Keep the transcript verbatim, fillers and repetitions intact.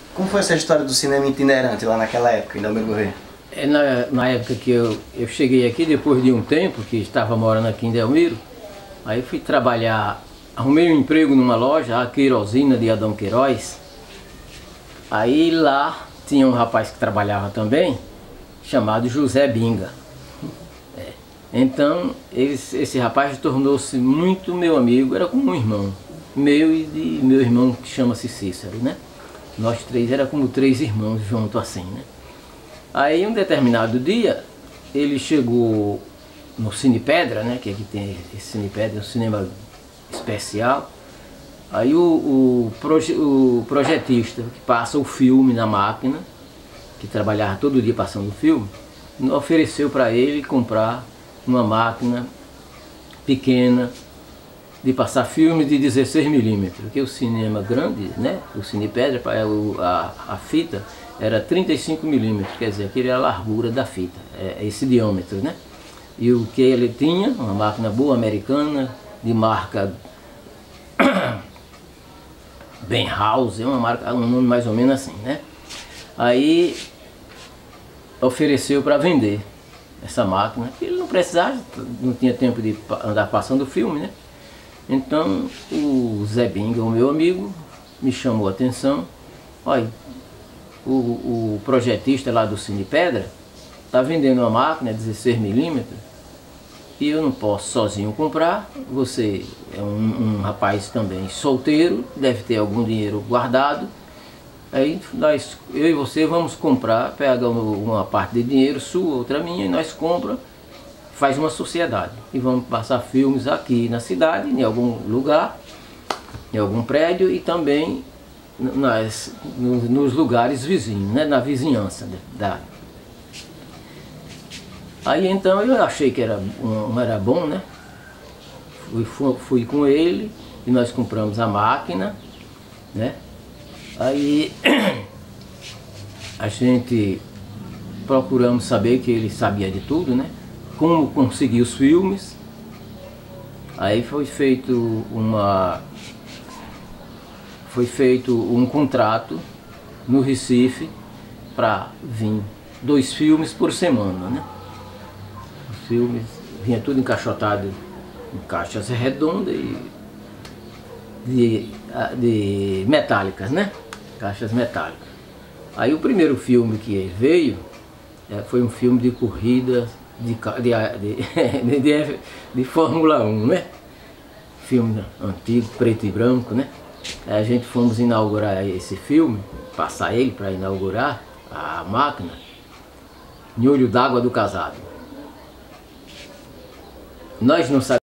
Como foi essa história do cinema itinerante lá naquela época, em Delmiro Gouveia? É na, na época que eu, eu cheguei aqui, depois de um tempo que estava morando aqui em Delmiro, aí fui trabalhar, arrumei um emprego numa loja, a Queirosina de Adão Queiroz. Aí lá tinha um rapaz que trabalhava também, chamado José Binga. É. Então esse, esse rapaz tornou-se muito meu amigo, era como um irmão meu e de meu irmão que chama-se Cícero, né? Nós três era como três irmãos juntos assim, né? Aí um determinado dia ele chegou no Cine Pedra, né? Que aqui tem esse Cine Pedra, um cinema especial. Aí o, o, proje, o projetista que passa o filme na máquina, que trabalhava todo dia passando o filme, ofereceu para ele comprar uma máquina pequena de passar filmes de dezesseis milímetros, porque o cinema grande, né, o Cine Pedra, a, a fita era trinta e cinco milímetros, quer dizer, aquele era a largura da fita, é esse diâmetro, né? E o que ele tinha, uma máquina boa americana, de marca Benhouse, uma marca, um nome mais ou menos assim, né? Aí ofereceu para vender essa máquina, ele não precisava, não tinha tempo de andar passando o filme, né? Então o Zé Binga, o meu amigo, me chamou a atenção. Olha, o, o projetista lá do Cine Pedra está vendendo uma máquina dezesseis milímetros e eu não posso sozinho comprar. Você é um, um rapaz também solteiro, deve ter algum dinheiro guardado. Aí nós, eu e você vamos comprar, pega uma parte de dinheiro sua, outra minha, e nós compramos, faz uma sociedade. E vamos passar filmes aqui na cidade, em algum lugar, em algum prédio e também nas, nos, nos lugares vizinhos, né, na vizinhança da. Aí então eu achei que era, um, era bom, né? Fui, fui, fui com ele e nós compramos a máquina, né? Aí a gente procuramos saber que ele sabia de tudo, né? Como conseguir os filmes. Aí foi feito uma foi feito um contrato no Recife para vir dois filmes por semana, né? Os filmes vinha tudo encaixotado em caixas redondas e de, de metálicas, né? Caixas metálicas. Aí o primeiro filme que veio é, foi um filme de corrida de, de, de, de, de Fórmula um, né? Filme antigo, preto e branco, né? Aí a gente fomos inaugurar esse filme, passar ele para inaugurar a máquina, em Olho d'Água do Casado. Nós não sabíamos.